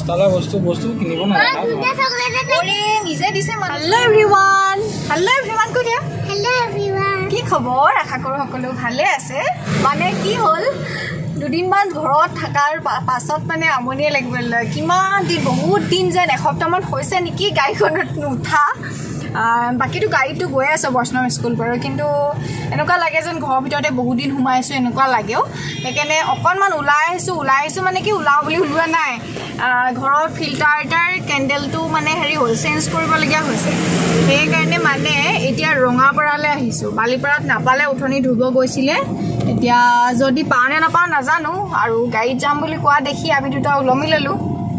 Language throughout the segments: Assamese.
হস্তালা বস্তু কিনিব না ওরে নিজে দিছে হেল্ল এভৰিৱান কো দিয়া হেল্ল এভৰিৱান কি খবৰ আশা কৰো সকলো ভালে আছে মানে কি হল দুদিনমান ঘৰত থাকাৰ পাছত মানে আমনিয়ে লাগিল কিমান দিন বহুত দিন যেন এসপ্তাহমান হৈছে নেকি গাড়ীখনত নুঠা বাকিটো গাড়ীটো গৈ আছে বৈষ্ণৱ স্কুল পৰা কিন্তু এনেকুৱা লাগে যেন ঘৰৰ ভিতৰতে বহুত দিন সোমাইছো এনেকুৱা লাগেও সেইকাৰণে অকণমান ওলাই আহিছো মানে কি ওলাও বুলি ওলোৱা নাই ঘৰৰ ফিল্টাৰটাৰ কেণ্ডেলটো মানে হেৰি হ'ল চেঞ্জ কৰিবলগীয়া হৈছে সেইকাৰণে মানে এতিয়া ৰঙাপাৰালৈ আহিছো বালিপাৰাত নাপালে উঠনি ধুব গৈছিলে এতিয়া যদি পাওঁ নে নাপাওঁ নাজানো আৰু গাড়ীত যাম বুলি কোৱা দেখি আমি দুটা ওলমি ললো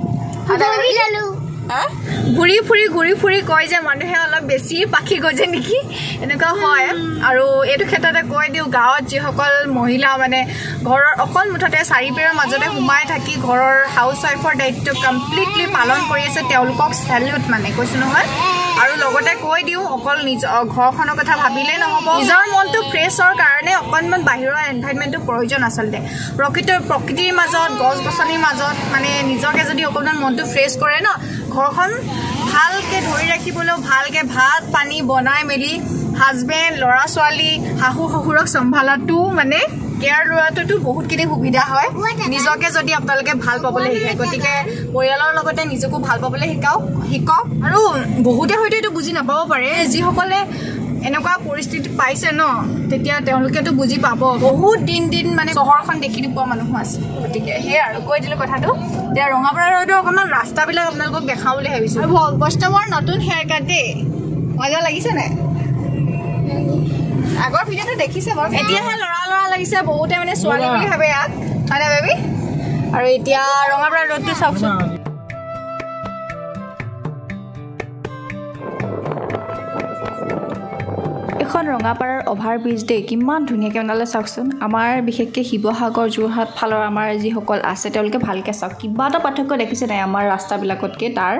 ঘূৰি ফুৰি কয় যে মানুহে অলপ বেছি পাখি গজে নেকি এনেকুৱা হয় আৰু এইটো ক্ষেত্ৰতে কৈ দিওঁ গাঁৱত যিসকল মহিলা মানে ঘৰৰ অকল মুঠতে চাৰিবেৰৰ মাজতে সোমাই থাকি ঘৰৰ হাউচ ৱাইফৰ দায়িত্ব কমপ্লিটলি পালন কৰি আছে তেওঁলোকক চেলিউট মানে কৈছো নহয় আৰু লগতে কৈ দিওঁ অকল নিজৰ ঘৰখনৰ কথা ভাবিলে নহ'ব নিজৰ মনটো ফ্ৰেছৰ কাৰণে অকণমান বাহিৰৰ এনভাইৰনমেণ্টটো প্ৰয়োজন আচলতে প্ৰকৃতিৰ মাজত গছ গছনিৰ মাজত মানে নিজকে যদি অকণমান মনটো ফ্ৰেছ কৰে ন ঘৰখন ভালকে ধৰি ৰাখিবলৈও ভালকে ভাত পানী বনাই মেলি হাজবেণ্ড ল'ৰা ছোৱালী শাহু শহুৰক চম্ভালাটো মানে কেয়াৰ লোৱাটো বহুতখিনি সুবিধা হয় নিজকে যদি আপোনালোকে ভাল পাবলৈ শিকায় গতিকে পৰিয়ালৰ লগতে নিজকো ভাল পাবলৈ শিকক আৰু বহুতে হয়তো এইটো বুজি নাপাব পাৰে যিসকলে এনেকুৱা পৰিস্থিতি পাইছে ন তেতিয়া তেওঁলোকেতো বুজি পাব বহুত দিন মানে চহৰখন দেখি নোপোৱা মানুহ আছে গতিকে সেয়া আৰু কৈ দিলোঁ কথাটো এতিয়া ৰঙাপাৰা ৰোডৰ অকণমান ৰাস্তাবিলাক আপোনালোকক দেখাওঁ বুলি ভাবিছোঁ আৰু বৈষ্ণৱৰ নতুন হেয়াৰ কাট দেই মজা লাগিছে নাই আগৰ ভিডিঅ'টো দেখিছে বাৰু এতিয়াহে ল'ৰা লাগিছে বহুতে মানে ছোৱালী বুলি ভাবে ইয়াক হয়নে বেবী আৰু এতিয়া ৰঙাপাৰা ৰোডটো চাওকচোন এখন ৰঙাপাৰাৰ অভাৰ ব্ৰিজ দেই কিমান ধুনীয়াকৈ বনালে চাওকচোন আমাৰ বিশেষকৈ শিৱসাগৰ যোৰহাট ফালৰ আমাৰ যিসকল আছে তেওঁলোকে ভালকৈ চাওক কিবা এটা পাৰ্থক্য দেখিছে নাই আমাৰ ৰাস্তাবিলাকতকৈ তাৰ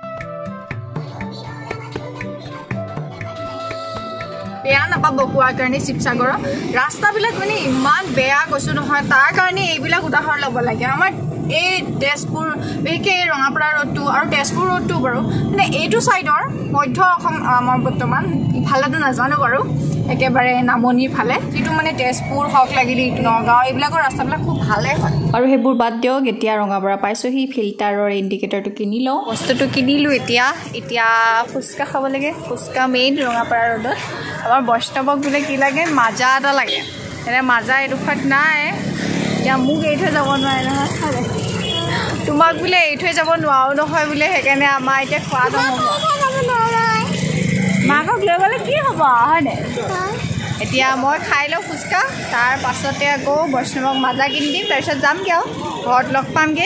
বেয়া নাপাব কোৱাৰ কাৰণে শিৱসাগৰৰ ৰাস্তাবিলাক মানে ইমান বেয়া কৈছোঁ নহয় তাৰ কাৰণে এইবিলাক উদাহৰণ ল'ব লাগে আমাৰ এই তেজপুৰ বিশেষকৈ এই ৰঙাপাৰা ৰোডটো আৰু তেজপুৰ ৰোডটো বাৰু মানে এইটো ছাইডৰ মধ্য অসম আমাৰ বৰ্তমান ইফালেতো নাজানো বাৰু একেবাৰে নামনিৰ ফালে যিটো মানে তেজপুৰ হওক লাগিলে নগাঁও এইবিলাকৰ ৰাস্তাবিলাক খুব ভালেই হয় আৰু সেইবোৰ বাদ দিয়ক এতিয়া ৰঙাপাৰা পাইছোঁহি ফিল্টাৰৰ ইণ্ডিকেটৰটো কিনি লওঁ বস্তুটো কিনিলোঁ এতিয়া ফুচকা খাব লাগে ফুচকা মেইন ৰঙাপাৰা ৰোডত আমাৰ বৈষ্ণৱক বোলে কি লাগে মাজা এটা লাগে এনে মাজা এডোখৰত নাই এতিয়া মোক এৰি থৈ যাব নোৱাৰে নহয় তোমাক বোলে এৰি থৈ যাব নোৱাৰো নহয় বোলে সেইকাৰণে আমাৰ এতিয়া খোৱা নহ'ব মাকক লৈ গ'লে কি হ'ব হয়নে এতিয়া মই খাই লওঁ ফুচকা তাৰ পাছতে আকৌ বৈষ্ণৱক মাজা কিনি দিম তাৰপিছত যামগৈ আৰু ঘৰত লগ পামগৈ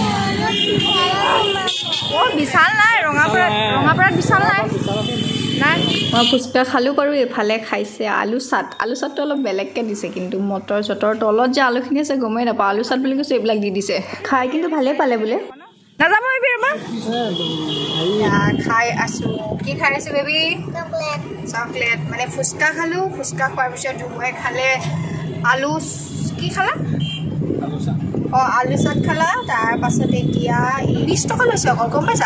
বিশাল নাই ৰঙাপাৰাত বিশাল নাই মই ফুচকা খালোঁ বাৰু এইফালে খাইছে আলু চাটটো অলপ বেলেগকৈ দিছে কিন্তু মটৰ চটৰ তলত যে আলুখিনি আছে গমেই নাপাওঁ আলু চাট বুলি কৈছে এইবিলাক দি দিছে খাই কিন্তু ভালেই পালে বোলে নাযাব বেবী ৰ'বা খাই আছোঁ কি খাই আছোঁ বেবী চকলেট মানে ফুচকা খালোঁ ফুচকা খোৱাৰ পিছত ধুমুৱাই খালে আলু কি খালা আলু চাট খালা তাৰ পাছতে এতিয়া 20 টকা লৈছে অকল গম পাইছা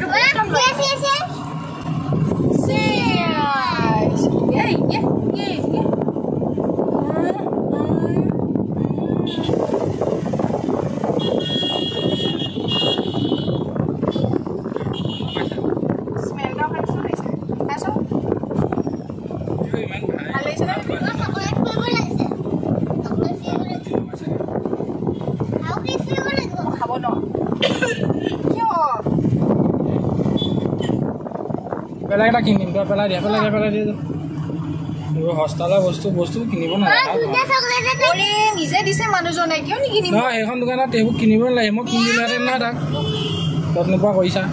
পেলাই এটা কিনিম তই পেলাই দিয়া হস্তালা বস্তু কিনিব নালাগে নিজে দিছে মানুহজনে কিয় নিকিনিব নহয় এইখন দোকানত সেইবোৰ কিনিব নালাগে মই কিনি দিলোহেঁতেন নহয় তাক তত নোপোৱা কৰিছা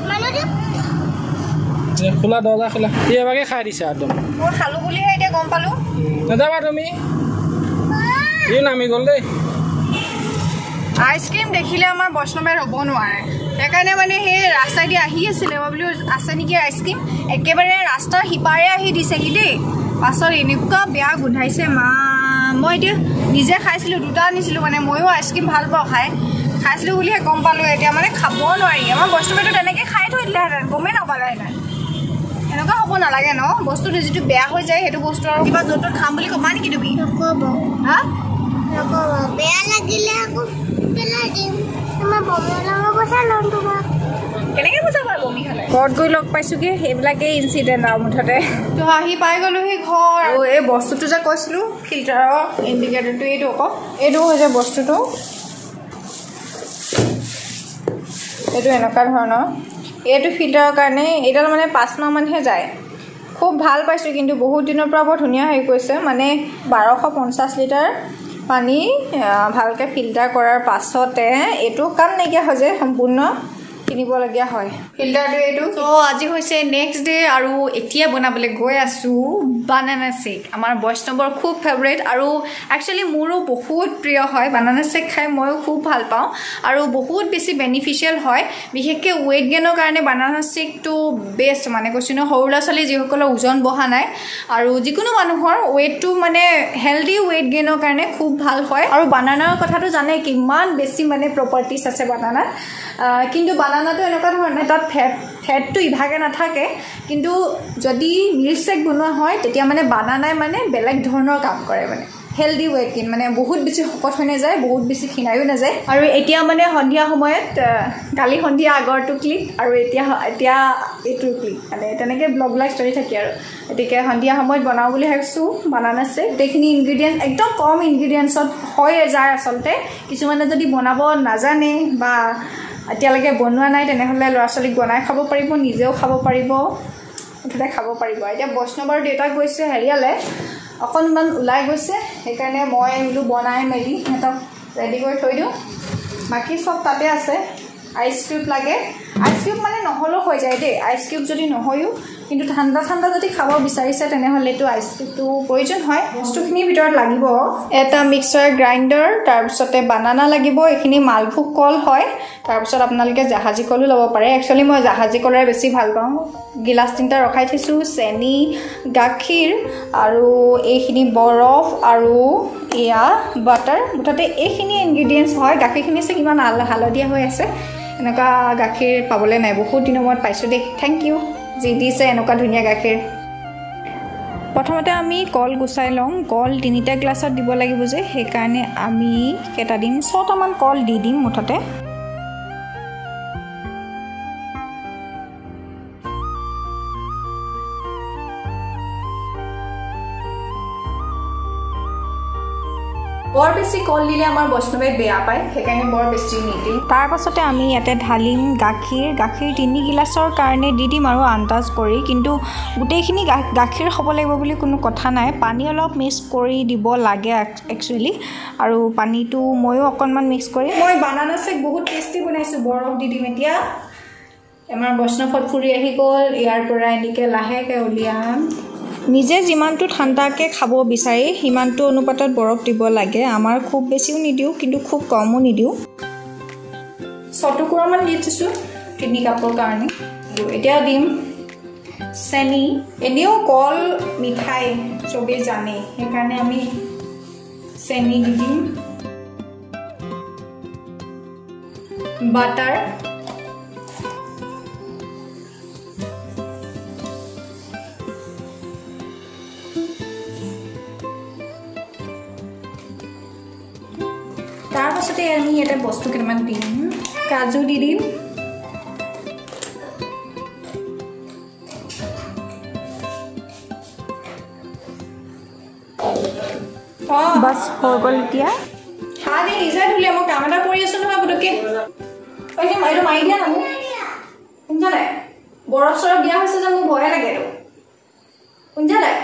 খোলা দৰ্জা খোলা সি এবাৰকে খাই দিছে একদম মই খালোঁ বুলিহে এতিয়া গম পালোঁ নাযাবা তুমি ই নামি গ'ল দেই আইচক্ৰীম দেখিলে আমাৰ বৈষ্ণৱে ৰ'ব নোৱাৰে সেইকাৰণে মানে সেই ৰাস্তাইদি আহি আছিলে মই বোলো আছে নেকি আইচক্ৰীম একেবাৰে ৰাস্তাৰ সিপাৰে আহি দিছেহি দেই পাছত এনেকুৱা বেয়া গোন্ধাইছে মা মই এতিয়া নিজে খাইছিলোঁ দুটা আনিছিলোঁ মানে ময়ো আইচক্ৰীম ভাল পাওঁ খাই খাইছিলোঁ বুলিহে গম পালোঁ এতিয়া মানে খাব নোৱাৰি আমাৰ বস্তুটো তেনেকৈ খাই থৈ দিলেহেঁতেন গমেই নাপালেহেঁতেন এনেকুৱা হ'ব নালাগে ন বস্তুটো যিটো বেয়া হৈ যায় সেইটো বস্তু আৰু কিবা য'ত ত'ত খাম বুলি ক'বা নেকি তুমি নক'ব হা নক'ব বেয়া লাগিলে আকৌ পেলাই দিম তোমাৰ বমি লগা পইচা ল'ম তোমাক কেনেকৈ বুজাবা বমি হ'লে ঘৰত গৈ লগ পাইছোঁগৈ সেইবিলাকেই ইনচিডেণ্ট আৰু মুঠতে তো আহি পাই গ'লোহি ঘৰ আৰু এই বস্তুটো যে কৈছিলোঁ ফিল্টাৰৰ ইণ্ডিকেটৰটো এইটো আকৌ এইটো হৈছে বস্তুটো এইটো এনেকুৱা ধৰণৰ এইটো ফিল্টাৰৰ কাৰণে এইডাল মানে 5 মাহমানহে যায় খুব ভাল পাইছোঁ কিন্তু বহুত দিনৰ পৰা বৰ ধুনীয়া হৈ গৈছে মানে 1250 লিটাৰ পানী ভালকৈ ফিল্টাৰ কৰাৰ পাছতে এইটো কাম নাইকিয়া হৈ যায় সম্পূৰ্ণ কিনিবলগীয়া হয় ফিল্টাৰটো এইটো তো আজি হৈছে নেক্সট ডে আৰু এতিয়া বনাবলৈ গৈ আছোঁ বানানা শ্বেক আমাৰ বৈষ্ণৱৰ খুব ফেভৰেট আৰু একচুৱেলি মোৰো বহুত প্ৰিয় হয় বানানা শ্বেক খাই ময়ো খুব ভাল পাওঁ আৰু বহুত বেছি বেনিফিচিয়েল হয় বিশেষকৈ ৱেইট গেইনৰ কাৰণে বানানা শ্বেকটো বেষ্ট মানে কৈছোঁ ন সৰু ল'ৰা ছোৱালী যিসকলৰ ওজন বঢ়া নাই আৰু যিকোনো মানুহৰ ৱেইটটো মানে হেল্ডি ৱেইট গেইনৰ কাৰণে খুব ভাল হয় আৰু বানানাৰ কথাটো জানে কিমান বেছি মানে প্ৰপাৰ্টিজ আছে বানানাত কিন্তু বানানাটো এনেকুৱা ধৰণে তাত ফেটটো ইভাগে নাথাকে কিন্তু যদি মিল্কশ্বেক বনোৱা হয় তেতিয়া মানে বানানাই মানে বেলেগ ধৰণৰ কাম কৰে মানে হেল্ডি ৱেট গেইন মানে বহুত বেছি শকত হৈ নাযায় বহুত বেছি ক্ষীণায়ো নাযায় আৰু এতিয়া মানে সন্ধিয়া সময়ত কালি সন্ধিয়া আগৰটো ক্লিপ আৰু এতিয়া এইটোৰ ক্লিপ মানে তেনেকৈ ব্লগবিলাক চলি থাকে আৰু গতিকে সন্ধিয়া সময়ত বনাওঁ বুলি ভাবিছোঁ বানানা শ্বেক গোটেইখিনি ইনগ্ৰিডিয়েণ্ট একদম কম ইনগ্ৰিডিয়েণ্টছত হৈ যায় আচলতে কিছুমানে যদি বনাব নাজানে বা এতিয়ালৈকে বনোৱা নাই তেনেহ'লে ল'ৰা ছোৱালীক বনাই খাব পাৰিব নিজেও খাব পাৰিব মুঠতে খাব পাৰিব এতিয়া বৈষ্ণৱৰ দেউতা গৈছে হেৰিয়ালৈ অকণমান ওলাই গৈছে সেইকাৰণে মই বোলো বনাই মেলি সিহঁতক ৰেডি কৰি থৈ দিওঁ বাকী চব তাতে আছে আইচ কিউব লাগে আইচ কিউব মানে নহ'লেও হৈ যায় দেই আইচ কিউব যদি নহয়ও কিন্তু ঠাণ্ডা যদি খাব বিচাৰিছে তেনেহ'লেতো আইচ কিউবটো প্ৰয়োজন হয় বস্তুখিনিৰ ভিতৰত লাগিব এটা মিক্সাৰ গ্ৰাইণ্ডাৰ তাৰপিছতে বানানা লাগিব এইখিনি মালভোগ কল হয় তাৰপিছত আপোনালোকে জাহাজী কলো ল'ব পাৰে একচুৱেলি মই জাহাজী কলেৰে বেছি ভাল পাওঁ গিলাচ 3টা ৰখাই থৈছোঁ চেনি গাখীৰ আৰু এইখিনি বৰফ আৰু এয়া বাটাৰ মুঠতে এইখিনি ইনগ্ৰিডিয়েণ্টছ হয় গাখীৰখিনি আছে কিমান হালধীয়া হৈ আছে এনেকুৱা গাখীৰ পাবলৈ নাই বহুত দিনৰ মূৰত পাইছোঁ দেই থেংক ইউ যি দিছে এনেকুৱা ধুনীয়া গাখীৰ প্ৰথমতে আমি কল গুচাই লওঁ কল 3টা গ্লাছত দিব লাগিব যে সেইকাৰণে আমি কেইটা দিম 6টামান কল দি দিম মুঠতে বৰ বেছি কল দিলে আমাৰ বৈষ্ণৱে বেয়া পায় সেইকাৰণে বৰ বেছি নিদিম তাৰ পাছতে আমি ইয়াতে ঢালিম গাখীৰ 3 গিলাচৰ কাৰণে দি দিম আৰু আন্দাজ কৰি কিন্তু গোটেইখিনি গাখীৰ হ'ব লাগিব বুলি কোনো কথা নাই পানী অলপ মিক্স কৰি দিব লাগে একচুৱেলি আৰু পানীটো ময়ো অকণমান মিক্স কৰি মই বানানা শ্বেক বহুত টেষ্টি বনাইছোঁ বৰফ দি দিম এতিয়া আমাৰ বৈষ্ণৱত ফুৰি আহি গ'ল ইয়াৰ পৰা এনেকৈ লাহেকৈ উলিয়াম নিজে যিমানটো ঠাণ্ডাকৈ খাব বিচাৰি সিমানটো অনুপাতত বৰফ দিব লাগে আমাৰ খুব বেছিও নিদিওঁ কিন্তু খুব কমো নিদিওঁ 6 টুকুৰামান দি দিছোঁ 3 কাপৰ কাৰণে এতিয়া দিম চেনি এনেও কল মিঠাই চবেই জানে সেইকাৰণে আমি চেনি দি দিম বাটাৰ তাৰ পাছতে আমি এটা বস্তু কেইটামান দিম কাজু দি দিম বাস হৈ গ'ল এতিয়া হাত নিজে ধুলে মই কাম এটা কৰি আছোঁ নহয় পুটুককৈ এইটো মাৰি দিয়া না মোক শুনিছা নাই বৰফ চৰফ দিয়া হৈছে যে মোৰ ভয়ে লাগে এইটো শুনিছা নাই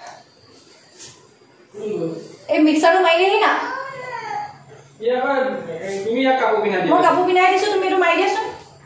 এই মিক্সাৰটো মাৰি দিলি না তুমি কাপোৰ পিন্ধাই দিছোঁ তুমি এইটো মাৰি দিয়াচোন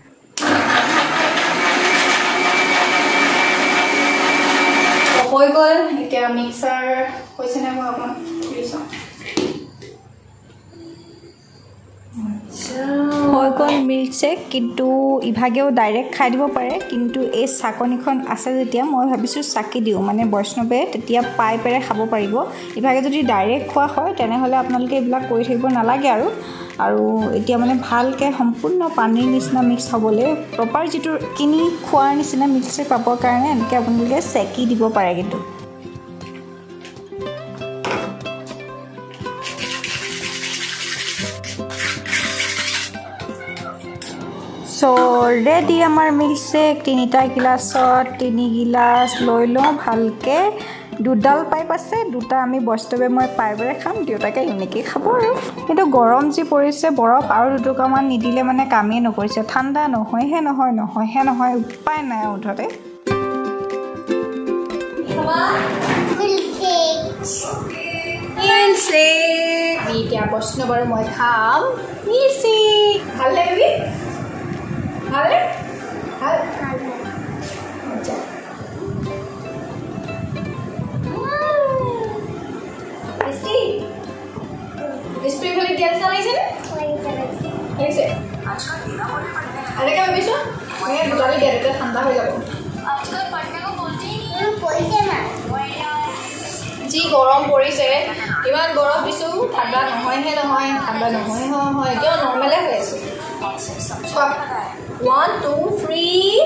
হৈ গ'ল এতিয়া মিক্সাৰ হৈছে নে মই অকণমান খুলি চাওঁ হৈ গ'ল মিল্কশ্বেক কিন্তু ইভাগেও ডাইৰেক্ট খাই দিব পাৰে কিন্তু এই চাকনিখন আছে যেতিয়া মই ভাবিছোঁ চাকি দিওঁ মানে বৈষ্ণৱে তেতিয়া পাই পেৰে খাব পাৰিব ইভাগে যদি ডাইৰেক্ট খোৱা হয় তেনেহ'লে আপোনালোকে এইবিলাক কৰি থাকিব নালাগে আৰু এতিয়া মানে ভালকৈ সম্পূৰ্ণ পানীৰ নিচিনা মিক্স হ'বলৈ প্ৰপাৰ যিটো কিনি খোৱাৰ নিচিনা মিল্কশ্বেক পাবৰ কাৰণে এনেকৈ আপোনালোকে চেকি দিব পাৰে কিন্তু So ready amar milkshake 3টা গিলাসত 3 গিলাস লৈ লওঁ ভালকে দুডাল পাইপ আছে দুটা আমি বস্তবে মই পাইবৰে খাম দিওটাকে ইনেকি খাব আৰু কিন্তু গৰম যি পৰিছে বৰফ আৰু দুটুকামান নিদিলে মানে কামে নকৰিছে ঠাণ্ডা নহয় উপায় নাই উঠতে milkshake এতিয়া বৈষ্ণৱৰ মই খাম milkshake ভাল লাগবি Hale? Hale? Acha. Tasty. Tasty bole diya sa nahi chhe? Aise. Acha dina bole padne. Are kya bhisho? Main dudali diya rete thanda hoye jabo. Acha padne ko bolte hi nahi. Bolte na. Ji gorom porise. Iman gorom bisu thanda nohoy he nohoy thanda nohoy hoy kyo normal e hoye ase. 1 2 3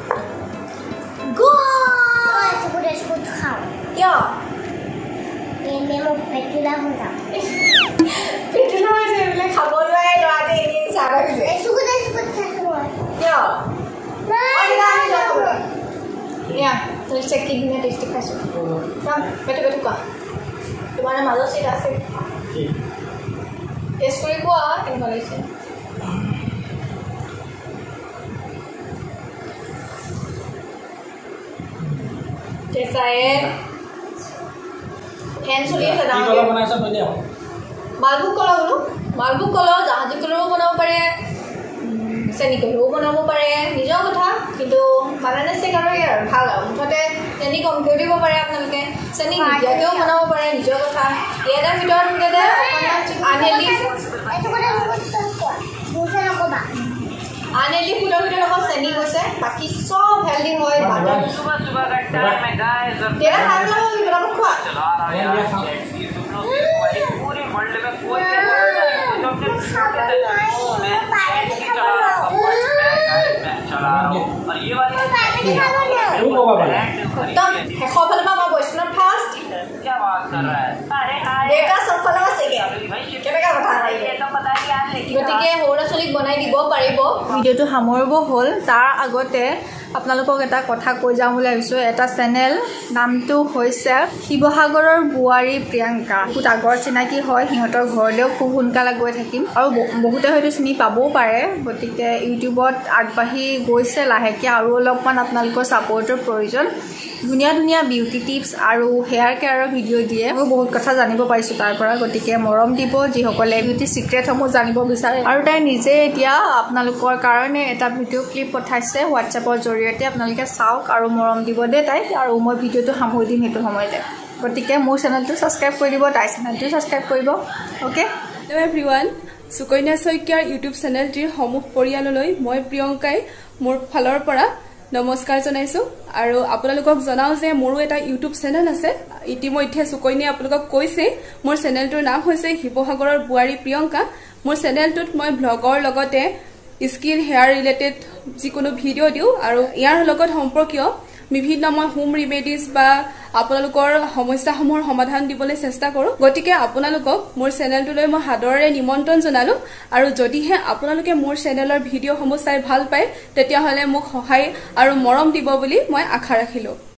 go इसको खाओ क्या ये मेमो पेटुला होगा पेटुला से ले खाबो रे राते दिन सारा के इसको खाओ क्या अरे गाने जाओ या तो चेक की दिन टेस्ट खासो काम पेटु का तुम्हारा मालो से आसे टेस्ट করে কোয়া কেন বলেছে कैसा है फैन सुनिए सदा की कलर बनाए सब बने मालबुक कलर जहाजी कलर बनाओ पारे सेनी कलर बनाओ पारे निजो कथा किंतु बानाने से करो यार ভাল মুঠতে সেনি কম কৰি দিব পাৰে আপোনালোকে সেনি নিজাকেও बनाओ पारे निजो कथा এটাৰ ভিতৰত মুঠতে আনেলি এটো কথা বুঝা নকবা आनेली फुटर फुटर रखो सेनी होसे बाकी सब हेल्दी होय बाटर सुबह का टाइम है गाइस तेरा हाथ लो बड़ा खा चला रहा है पूरी वर्ल्ड में कोई चला और ये वाली एकदम खफल में वैष्णव फास्ट क्या बात कर रहा है अरे हाय बेटा सफल में से केनेका बता रही है तो पता नहीं यार গতিকে হৰচলিক বনাই দিব পাৰিব ভিডিওটো সামৰিব হ'ল তাৰ আগতে আপোনালোকক এটা কথা কৈ যাম বুলি ভাবিছো এটা চেনেল নামটো হৈছে শিৱসাগৰৰ বুৱাৰী প্ৰিয়ংকা খুব আগৰ চিনাকি হয় সিহঁতৰ ঘৰলৈও খুব সোনকালে গৈ থাকিম আৰু বহুতে হয়তো চিনি পাবও পাৰে গতিকে ইউটিউবত আগবাঢ়ি গৈছে লাহেকে আৰু অলপমান আপোনালোকৰ সাপোৰ্টৰ প্ৰয়োজন ধুনীয়া বিউটি টিপস আৰু হেয়াৰ কেয়াৰৰ ভিডিও দিয়ে মই বহুত কথা জানিব পাইছো তাৰ পৰা গতিকে মৰম দিব যিসকলে বিউটি সিক্ৰেট সমূহ জানিব বিচাৰে আৰু তাই নিজে এতিয়া আপোনালোকৰ কাৰণে এটা ভিডিও ক্লিপ পঠাইছে হোৱাটছএপৰ জৰিয়তে আপোনালোকে চাওক আৰু মৰম দিব দে তাই আৰু মই ভিডিওটো সামৰি দিম হেতু সময়তে গতিকে মোৰ চেনেলটো সাবস্ক্ৰাইব কৰি দিব তাই চেনেলটো সাবস্ক্ৰাইব কৰিব okay hello everyone sukanya saikia YouTube চেনেলটিৰ সমূহ পৰিয়াললৈ মই প্ৰিয়ংকাই মোৰ ফালৰ পৰা নমস্কাৰ জনাইছো আৰু আপোনালোকক জনাও যে মোৰো এটা YouTube চেনেল আছে ইতিমধ্যে sukanya আপোনালোকক কৈছে মোৰ চেনেলটোৰ নাম হৈছে শিৱসাগৰৰ বুৱাৰী প্ৰিয়ংকা মোৰ চেনেলটোত মই ব্লগৰ লগতে স্কিন হেয়াৰ ৰিলেটেড যিকোনো ভিডিও দিও আৰু ইয়াৰ লগত সম্পৰ্কীয় বিভিন্ন মই হোম ৰিমেডিজ বা আপোনালোকৰ সমস্যাসমূহৰ সমাধান দিবলৈ চেষ্টা কৰো গতিকে আপোনালোকক মোৰ চেনেলটোলৈ মই হাদৰেৰে নিমন্ত্ৰণ জনালো আৰু যদিহে আপোনালোকে মোৰ চেনেলৰ ভিডিওসমূহ চাই ভাল পায় তেতিয়া হলে মোক সহায় আৰু মৰম দিব বুলি মই আশা ৰাখিলো